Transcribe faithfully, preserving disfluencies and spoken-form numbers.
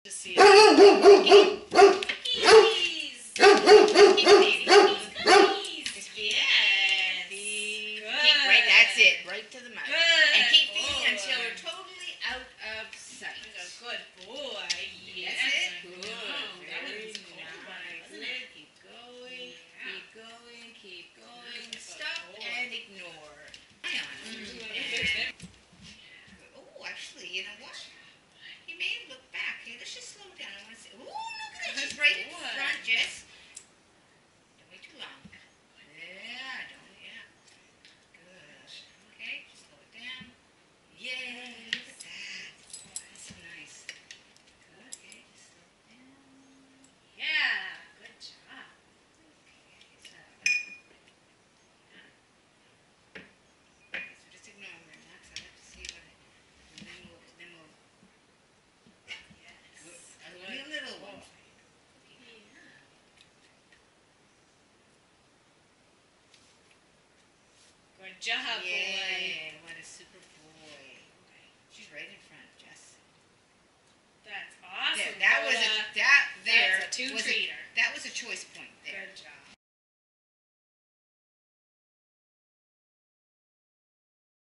to see it. Keys. Keys. Yes. Keep right. That's it. Right to the mouth. Good. And keep feeding boy. until they're totally out of sight. Good boy. Yes. That's it. Good. No, that Very one's cold nice. one, wasn't it? Keep going. Yeah. Keep going. Keep going. Good Stop boy. and ignore. Eye on it. Mm. Oh, actually, you know what? You may have looked back. Hey, let's just slow down. I want to see. Oh, look at that. She's right in boy. front, Jess. Don't wait too long. Yeah, don't. Yeah. Good. Okay, just slow it down. Yay, look at that. That's so nice. Good. Okay, just slow it down. Yeah. Good job. Okay, so. So just ignore her now, because I have to see what it. And then we'll. Then we'll. Yes. Only a little one. Good job, boy. Yeah, what a super boy. She's right in front, Jess. That's awesome. There, that was a Coda. that there That's a was a, two-treater. that was a choice point.